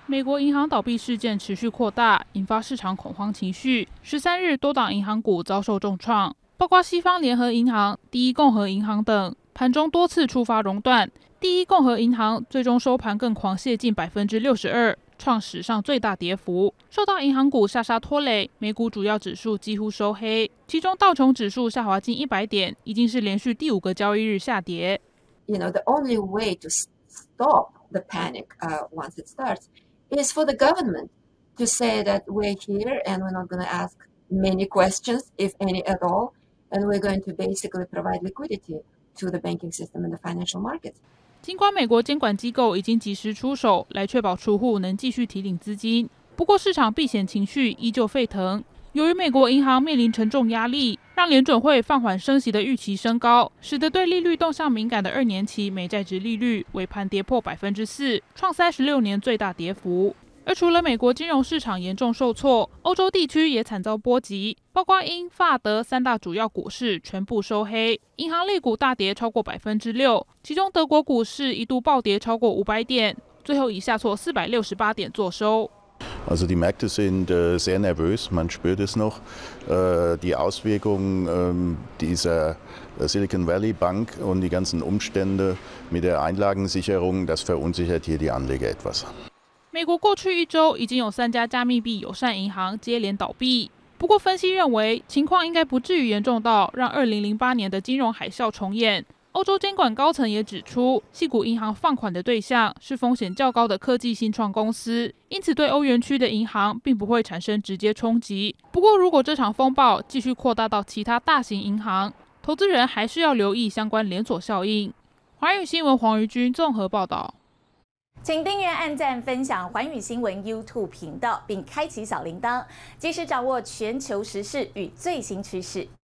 美国银行倒闭事件持续扩大，引发市场恐慌情绪。13日，多档银行股遭受重创，包括西方联合银行、第一共和银行等，盘中多次触发熔断。第一共和银行最终收盘更狂泻近62%，创史上最大跌幅。受到银行股下杀拖累，美股主要指数几乎收黑，其中道琼指数下滑近100点，已经是连续第5个交易日下跌。 The only way to stop the panic once it starts is for the government to say that we're here and we're not going to ask many questions, if any at all, and we're going to basically provide liquidity to the banking system and the financial markets. 尽管美国监管机构已经及时出手来确保储户能继续提领资金，不过市场避险情绪依旧沸腾。由于美国银行面临沉重压力，让联准会放缓升息的预期升高，使得对利率动向敏感的2年期美债殖利率尾盘跌破4%，创36年最大跌幅。而除了美国金融市场严重受挫，欧洲地区也惨遭波及，包括英、法、德3大主要股市全部收黑，银行类股大跌超过6%，其中德国股市一度暴跌超过500点，最后以下挫468点作收。 Also die Märkte sind sehr nervös, man spürt es noch. Die Auswirkungen dieser Silicon Valley Bank und die ganzen Umstände mit der Einlagensicherung, das verunsichert hier die Anleger etwas. 美国过去1周已经有3家加密币友善银行接连倒闭，不过分析认为情况应该不至于严重到让2008年的金融海啸重演。欧洲监管高层也指出，矽谷银行放款的对象是风险较高的科技新创公司，因此对欧元区的银行并不会产生直接冲击。不过，如果这场风暴继续扩大到其他大型银行，投资人还是要留意相关连锁效应。寰宇新闻黄瑜君综合报道。 请订阅、按赞、分享寰宇新闻 YouTube 频道，并开启小铃铛，及时掌握全球时事与最新趋势。